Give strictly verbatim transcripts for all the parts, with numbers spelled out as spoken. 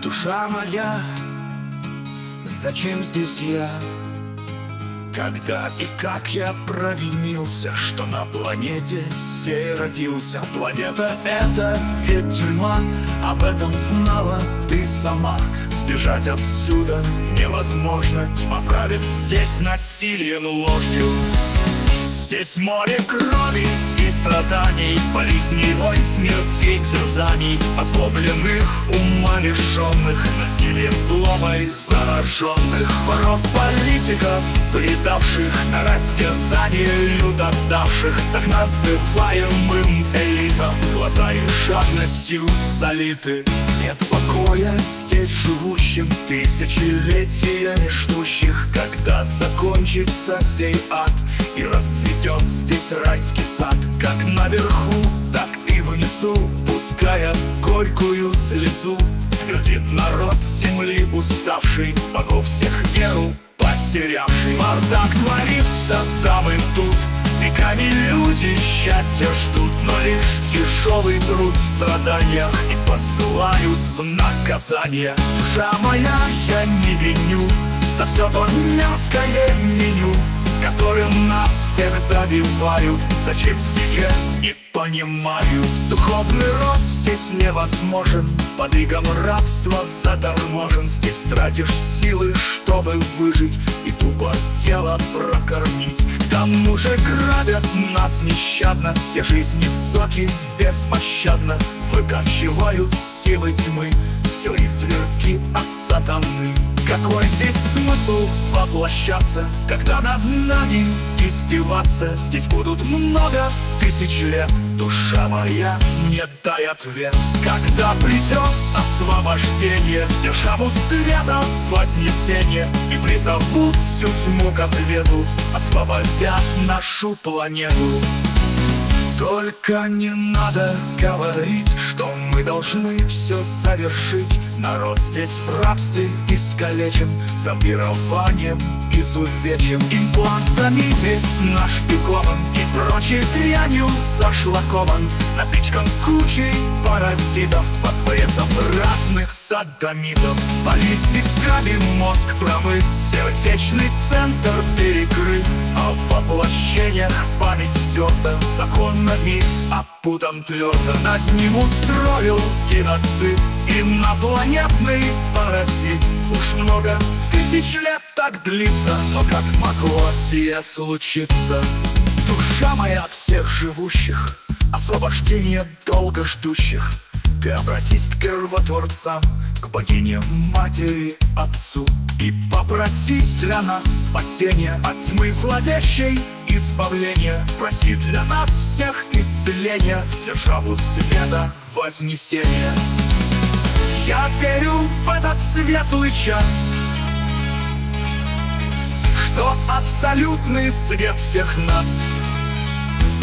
Душа моя, зачем здесь я? Когда и как я провинился, что на планете сей родился? Планета — это ведь тюрьма, об этом знала ты сама. Сбежать отсюда невозможно, тьма правит здесь насилием, ложью. Здесь море крови и страданий, болезней, войн, смертей, терзаний, озлобленных, ума лишенных, насилием, злобой зараженных, воров, политиков, предавших на растерзание люд отдавших, так называемым элитам. Глаза их жадностью залиты. Нет покоя здесь живущим, тысячелетиями ждущих, когда закончится сей ад и расцветет здесь райский сад. Как наверху, так и внизу, пуская горькую слезу, твердит народ земли уставший, богов всех веру потерявший. Бардак творится там и тут, веками люди счастья ждут, но лишь тяжелый труд в страданиях и посылают в наказание. Душа моя, я не виню за все то мерзкое меню, которым нас всех добивают. Зачем сие, не понимаю. Духовный рост здесь невозможен, под игом рабства заторможен. Здесь тратишь силы, чтобы выжить и тупо тело прокормить. К тому же грабят нас нещадно, все жизни соки беспощадно выкачивают силы тьмы, все изверги от сатаны. Какой здесь смысл воплощаться, когда над нами издеваться? Здесь будут много тысяч лет, душа моя, не дай ответ. Когда придет освобождение, в державу света вознесение, и призовут всю тьму к ответу, освободя нашу планету. Только не надо говорить, что мы должны все совершить. Народ здесь в рабстве искалечен, зомбированием изувечен, имплантами весь наш пикован и прочей дрянью зашлакован, напичкан кучей паразитов под прессом разных садомитов. Политиками мозг промыт, сердечный центр перекрыт, а в воплощениях память стерта, законами опутан твердо. Над ним устроил геноцид инопланетный паразит. Уж много тысяч лет так длится, но как могло сие случиться? Душа моя от всех живущих, освобождение долго ждущих, ты обратись к первотворцам, к богине матери, отцу, и попроси для нас спасения от тьмы зловещей, избавления. Проси для нас всех исцеления, в державу света вознесения. Я верю в этот светлый час, что абсолютный свет всех нас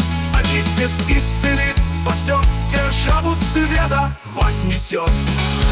очистит, исцелит, спасет, в державу света вознесет.